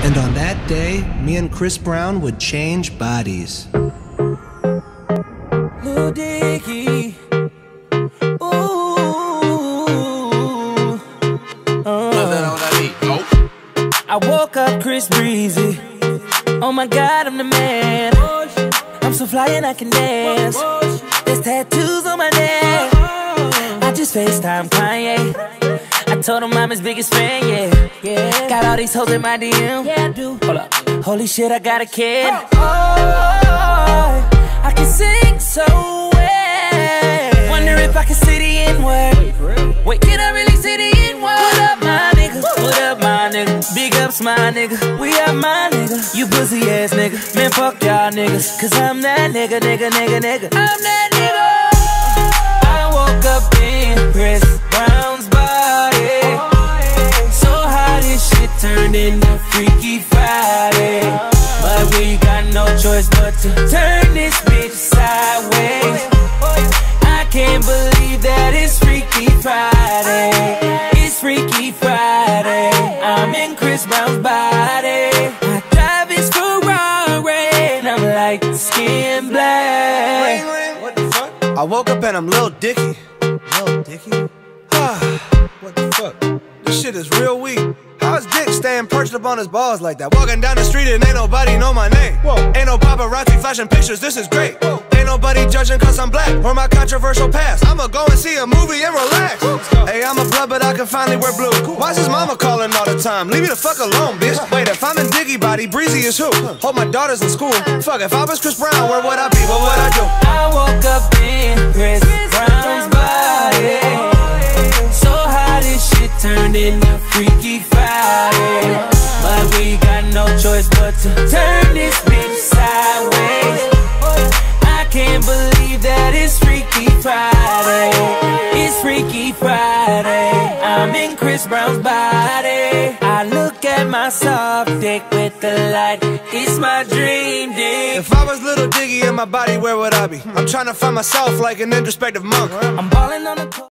And on that day, me and Chris Brown would change bodies. Lil Dicky, ooh, I woke up Chris Breezy. Oh my God, I'm the man. I'm so fly and I can dance. There's tattoos on my neck. I just FaceTime Kanye. I told him I'm his biggest fan, yeah. Got all these hoes in my DM. Yeah, I do. Hold up. Holy shit, I got a kid. Oh, I can sing so well. Wonder if I can say the N-word. Wait, can I really say the N-word? What up, my nigga? What up, my nigga? Big ups, my nigga. We are my nigga. You pussy ass nigga. Man, fuck y'all niggas. Cause I'm that nigga. I'm that nigga. I woke up in Chris Brown's body. So how this shit turned into Freaky Friday. But we got no choice but to turn this bitch sideways. I can't believe that it's Freaky Friday. It's Freaky Friday. I'm in Chris Brown's body. I drive his Ferrari and I'm like skin black. What the fuck? I woke up and I'm Lil Dicky. Lil Dicky? What the fuck? This shit is real weak. How's Dick staying perched up on his balls like that? Walking down the street and ain't nobody know my name. Whoa. Ain't no paparazzi flashing pictures, this is great. Whoa. Ain't nobody judging cause I'm black or my controversial past. I'ma go and see a movie and relax. Hey, I'm a blood but I can finally wear blue. Why's his mama calling all the time? Leave me the fuck alone, bitch. Wait, if I'm in Diggy body, Breezy is who? Hold my daughters in school. Fuck, if I was Chris Brown, where would I be? What would I do? I woke up in Chris Brown's body. So how this shit turned into Freaky Friday. But we got no choice but to turn this bitch sideways. I can't believe that it's Freaky Friday. It's Freaky Friday. I'm in Chris Brown's body. I look at my soft dick with the light. It's my dream dick. If I was Little Diggy in my body, where would I be? I'm trying to find myself like an introspective monk. I'm balling on the